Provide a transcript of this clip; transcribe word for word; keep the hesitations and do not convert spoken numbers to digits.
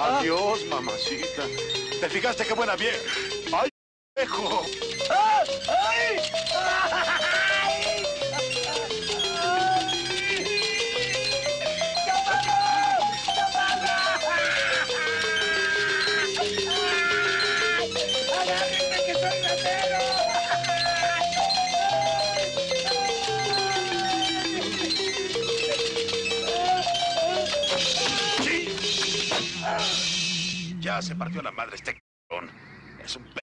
Adiós, mamacita. ¿Te fijaste qué buena bien? ¡Ay, viejo! ¡Ah! ¡Ay! ¡Agárrenme que soy ratero! ¡Sí! Ya se partió la madre este cabrón. Es un p...